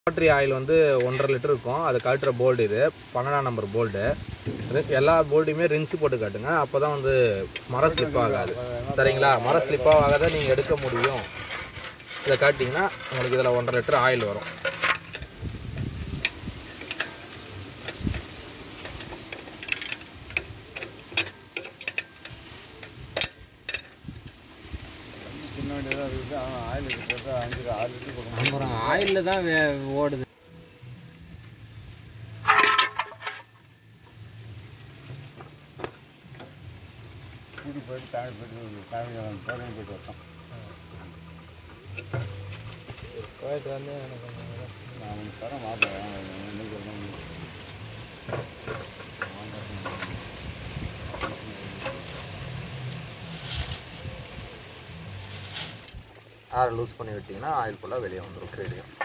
Battery oil வந்து 1.5 litre இருக்கும். அது கழட்டுற போல்டு இது 12ஆம் நம்பர் போல்டு. எல்லா போல்ட்டையுமே ரின்ஸ் போட்டு காட்டுங்க. அப்போ தான் வந்து மரம் ஸ்லிப் ஆகாது. சரிங்களா? மரம் ஸ்லிப் ஆகாத நீங்கள் எடுக்க முடியும். இதை காட்டிங்கன்னா உங்களுக்கு இதில் 1.5 லிட்டர் ஆயில் வரும். ஆயிலில் தான் ஓடுது. கூட்டி போயிட்டு தாண்டி போயிட்டு போயிட்டு வரலாம். கோயத்து வந்து எனக்கு நான் தரேன் மாப்பிள்ளை ஆரை லூஸ் பண்ணி விட்டிங்கன்னா ஆயில் ஃபுல்லாக வெளியே வந்துடும். கிரேடியம்